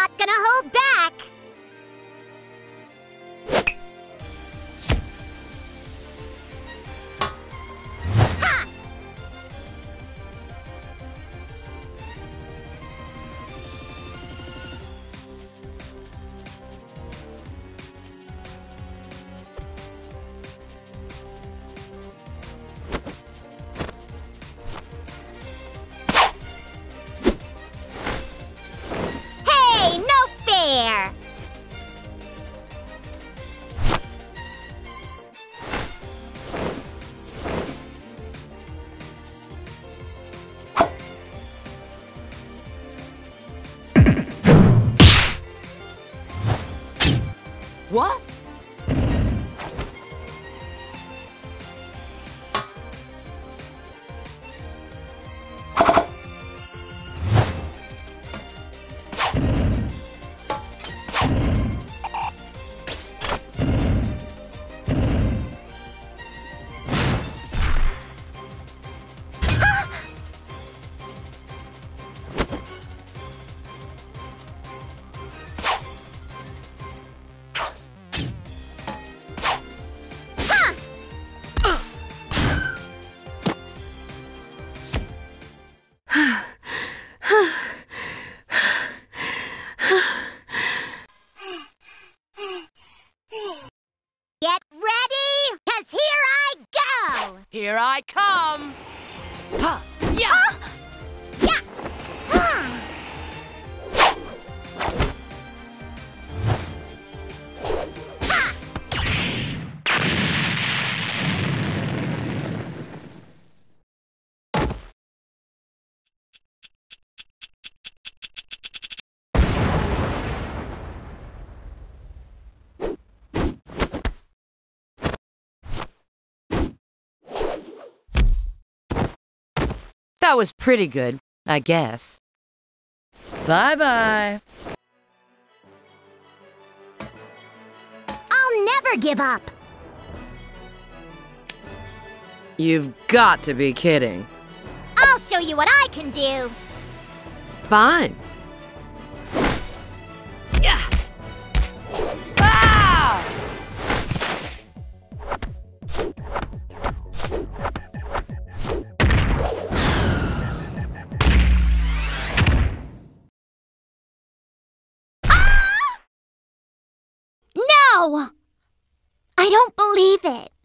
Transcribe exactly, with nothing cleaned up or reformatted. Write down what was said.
not gonna hold back! Ha! Hey, no fair! What? Get ready, 'cause here I go! Here I come! Ha! Yeah! Ah! Yeah! Ah! Ha! That was pretty good, I guess. Bye-bye. I'll never give up! You've got to be kidding. I'll show you what I can do! Fine. Yeah. Ah! No! I don't believe it.